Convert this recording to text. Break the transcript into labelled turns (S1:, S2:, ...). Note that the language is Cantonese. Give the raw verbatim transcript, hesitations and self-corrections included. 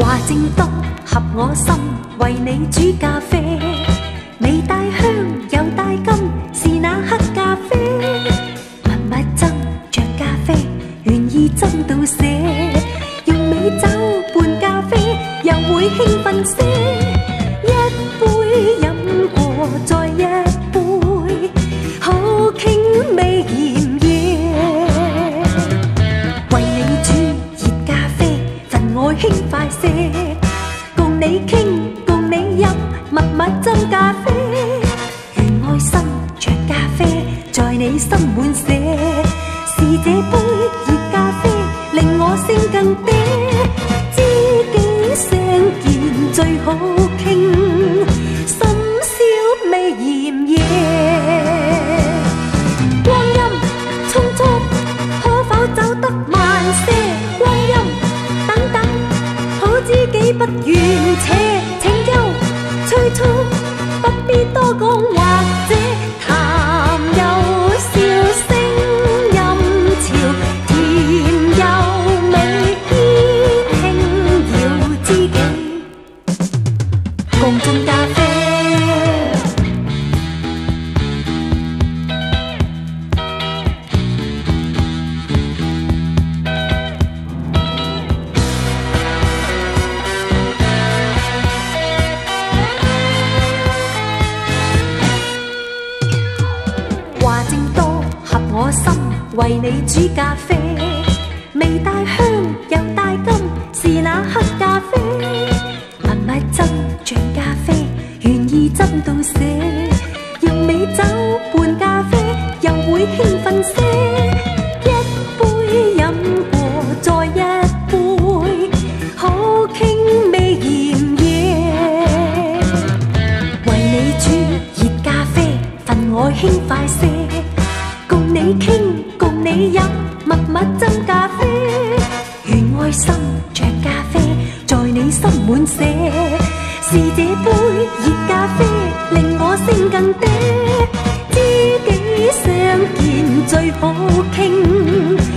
S1: 話正當合我心，為你煮咖啡，未帶香又帶金，是那黑咖啡。密密斟着咖啡，願意斟到瀉，用美酒伴咖啡，又會興奮些。一杯飲過再一杯，好傾味炎夜。為你煮熱咖啡，份愛輕快些。共你傾，共你飲，密密斟咖啡，願愛心着咖啡，在你心滿瀉。是這杯熱咖啡令我聲更嗲，知己相見最好傾，深宵未炎夜。光陰匆匆，可否走得慢些？光陰等等，好知己不願且，請休催促，不必多講，或者談有笑聲音潮，甜又美，輕搖知己共進咖啡。話正多合我心，為你煮咖啡，未帶香又帶金，是那黑咖啡。密密斟着咖啡，願意斟到瀉，用美酒伴咖啡，又會興奮些。一杯飲過再一杯，好傾味炎夜。為你煮熱咖啡，份愛輕快些。共你傾，共你飲，密密斟咖啡，願愛心着咖啡，在你心滿瀉。是這杯熱咖啡令我聲更嗲，知己相見最好傾。